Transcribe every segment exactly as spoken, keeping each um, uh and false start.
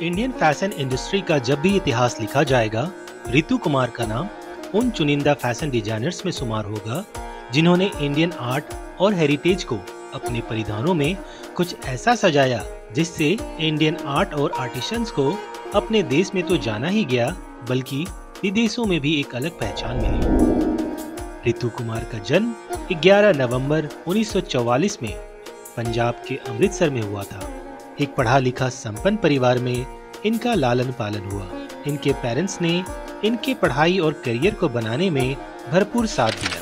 Indian fashion industry का जब भी इतिहास लिखा जाएगा, रितु कुमार का नाम उन चुनिंदा फैशन डिजाइनर्स में शुमार होगा जिन्होंने इंडियन आर्ट और हेरिटेज को अपने परिधानों में कुछ ऐसा सजाया जिससे इंडियन आर्ट और आर्टिशंस को अपने देश में तो जाना ही गया बल्कि विदेशों में भी एक अलग पहचान मिली। रितु कुमार का जन्म ग्यारह नवंबर उन्नीस सौ चौवालीस में पंजाब के अमृतसर में हुआ था। एक पढ़ा लिखा संपन्न परिवार में इनका लालन पालन हुआ। इनके पेरेंट्स ने इनके पढ़ाई और करियर को बनाने में भरपूर साथ दिया।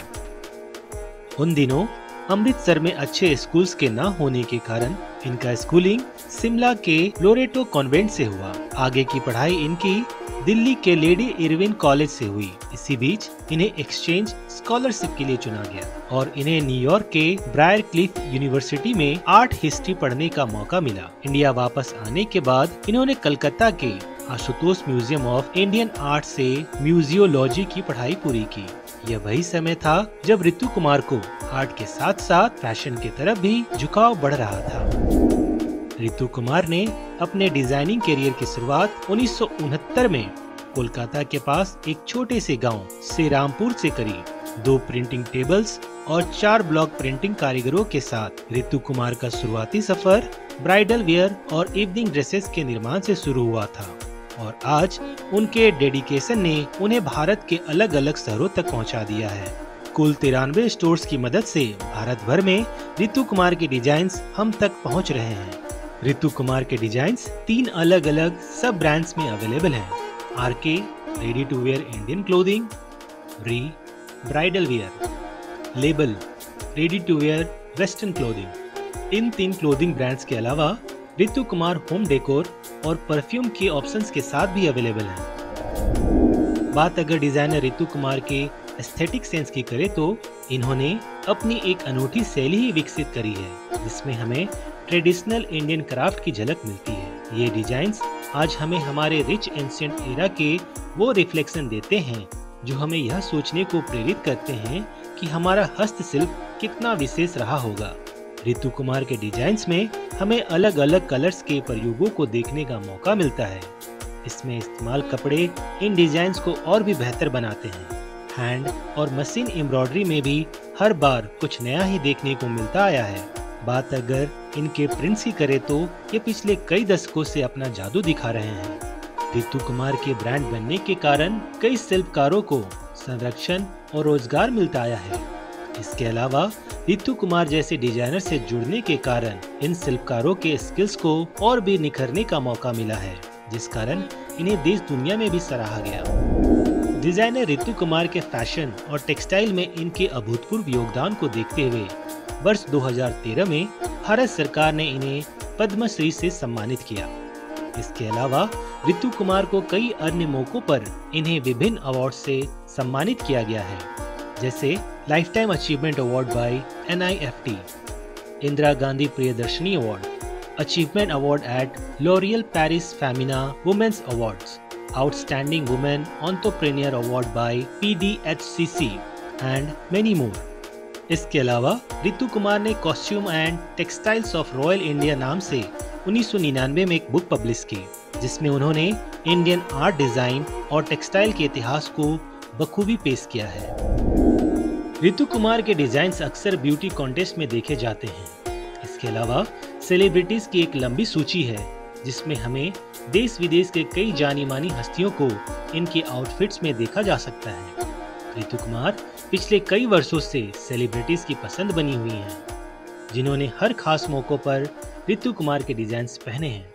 उन दिनों अमृतसर में अच्छे स्कूल्स के न होने के कारण इनका स्कूलिंग शिमला के लोरेटो कॉन्वेंट से हुआ। आगे की पढ़ाई इनकी दिल्ली के लेडी इरविन कॉलेज से हुई। इसी बीच इन्हें एक्सचेंज स्कॉलरशिप के लिए चुना गया और इन्हें न्यूयॉर्क के ब्रायर क्लिफ यूनिवर्सिटी में आर्ट हिस्ट्री पढ़ने का मौका मिला। इंडिया वापस आने के बाद इन्होंने कलकत्ता के Ashutosh museum of Indian art से म्यूजियोलॉजी की पढ़ाई पूरी की। यह वही समय था जब रितु कुमार को आर्ट के साथ साथ फैशन की तरफ भी झुकाव बढ़ रहा था। रितु कुमार ने अपने डिजाइनिंग करियर की शुरुआत उन्नीस सौ उनहत्तर में कोलकाता के पास एक छोटे से गांव श्री रामपुर से करी। दो प्रिंटिंग टेबल्स और चार ब्लॉक प्रिंटिंग कारीगरों के साथ रितु कुमार का शुरुआती सफर ब्राइडल वेयर और इवनिंग ड्रेसेस के निर्माण से शुरू हुआ था और आज उनके डेडिकेशन ने उन्हें भारत के अलग अलग शहरों तक पहुंचा दिया है। कुल तिरानवे स्टोर्स की मदद से भारत भर में रितु कुमार के डिजाइन्स हम तक पहुंच रहे हैं। रितु कुमार के डिजाइन्स तीन अलग अलग सब ब्रांड्स में अवेलेबल हैं। RK ready to wear Indian clothing, री bridal wear, label ready to wear western clothing. इन तीन क्लोथिंग ब्रांड्स के अलावा रितु कुमार होम डेकोर और परफ्यूम के ऑप्शंस के साथ भी अवेलेबल हैं। बात अगर डिजाइनर रितु कुमार के एस्थेटिक सेंस की करें तो इन्होंने अपनी एक अनूठी शैली ही विकसित करी है जिसमें हमें ट्रेडिशनल इंडियन क्राफ्ट की झलक मिलती है। ये डिजाइन्स आज हमें हमारे रिच एंशिएंट एरा के वो रिफ्लेक्शन देते हैं जो हमें यह सोचने को प्रेरित करते हैं कि हमारा हस्तशिल्प कितना विशेष रहा होगा। रितु कुमार के डिजाइन्स में हमें अलग अलग कलर्स के प्रयोगों को देखने का मौका मिलता है। इसमें इस्तेमाल कपड़े इन डिजाइन्स को और भी बेहतर बनाते हैं। हैंड और मशीन एम्ब्रॉयडरी में भी हर बार कुछ नया ही देखने को मिलता आया है। बात अगर इनके प्रिंट्स की करें तो ये पिछले कई दशकों से अपना जादू दिखा रहे हैं। रितु कुमार के ब्रांड बनने के कारण कई शिल्पकारों को संरक्षण और रोजगार मिलता आया है। इसके अलावा रितु कुमार जैसे डिजाइनर से जुड़ने के कारण इन शिल्पकारों के स्किल्स को और भी निखरने का मौका मिला है, जिस कारण इन्हें देश दुनिया में भी सराहा गया। डिजाइनर रितु कुमार के फैशन और टेक्सटाइल में इनके अभूतपूर्व योगदान को देखते हुए वर्ष दो हज़ार तेरह में भारत सरकार ने इन्हें पद्मश्री से सम्मानित किया। इसके अलावा रितु कुमार को कई अन्य मौकों पर इन्हें विभिन्न अवार्ड से सम्मानित किया गया है, जैसे life time achievement award by N I F T, Indira Gandhi Priyadarshini award, achievement award at L'Oreal Paris Femina women's awards, outstanding women entrepreneur award by P D H C C and many more. इसके अलावा रितु कुमार ने costume and textiles of royal India नाम से उन्नीस सौ निन्यानवे में एक बुक पब्लिश की, जिसमें उन्होंने इंडियन आर्ट डिजाइन और टेक्सटाइल के इतिहास को बखूबी पेश किया है। रितु कुमार के डिजाइन्स अक्सर ब्यूटी कॉन्टेस्ट में देखे जाते हैं। इसके अलावा सेलिब्रिटीज की एक लंबी सूची है जिसमें हमें देश विदेश के कई जानी मानी हस्तियों को इनके आउटफिट्स में देखा जा सकता है। रितु कुमार पिछले कई वर्षों से सेलिब्रिटीज की पसंद बनी हुई हैं, जिन्होंने हर खास मौकों पर रितु कुमार के डिजाइन्स पहने हैं।